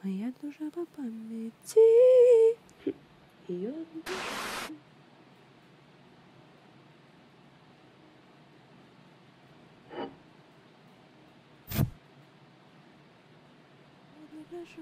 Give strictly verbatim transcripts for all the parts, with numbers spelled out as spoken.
моя душа по памяти. Ее прошу.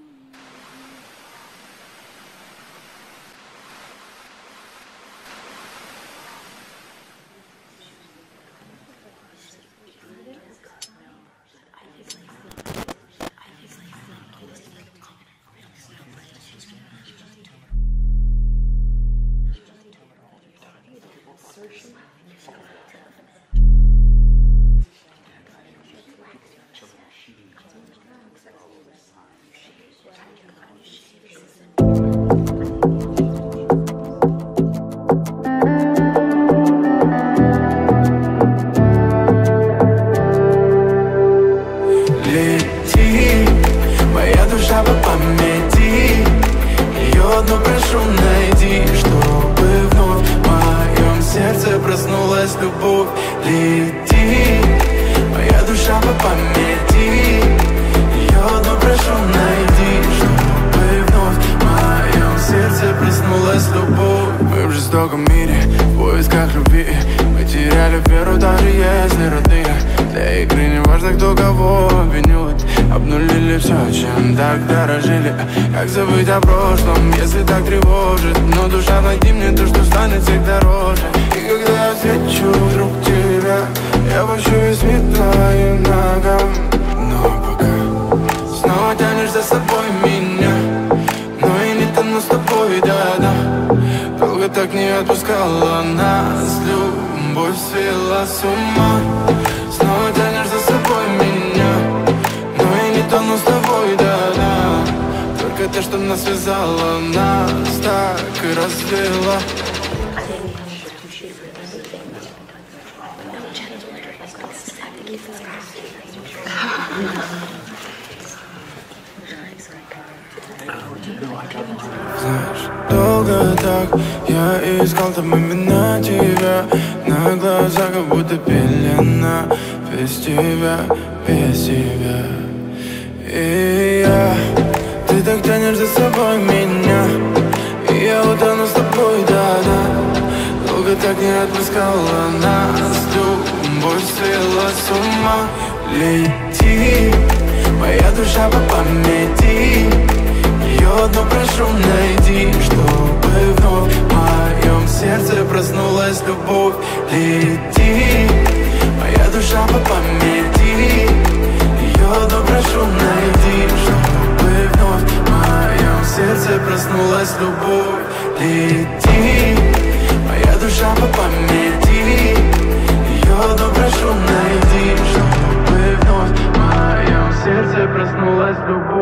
Лети, моя душа по памяти, ее одну прошу найди, чтобы вновь в моем сердце проснулась любовь. Лети, моя душа по памяти, ее одну прошу найди, чтобы вновь в моем сердце проснулась любовь. Мы в жестоком мире, в поисках любви, мы теряли веру, даже если родные. Для игры не важно, кто кого обвинит. Обнулили все, чем так дорожили. Как забыть о прошлом, если так тревожит? Но душа, найди мне то, что станет всех дороже. И когда я встречу вдруг тебя, я пощу весь мир твоим ногам. Но пока снова тянешь за собой меня, но и не тону с тобой, да-да. Долго так не отпускала нас любовь, свела с ума. Снова тянешь за собой меня, но и не тону с тобой, да-да. Только то, что нас связало, нас так и развела. Знаешь, долго так я искал там именно тебя. На глазах как будто пелена. Без тебя, без тебя. И я, ты так тянешь за собой меня, и я утону с тобой, да-да. Долго так не отпускала нас любовь, свела с ума. Лети, моя душа по памяти, ее одну прошу найди, чтобы вновь в моем сердце проснулась любовь. Лети, моя душа по памяти, ее одну прошу найди, чтобы вновь в моем сердце проснулась любовь. Лети, моя душа по памяти, ее одну прошу найди, чтобы вновь в моем сердце проснулась любовь.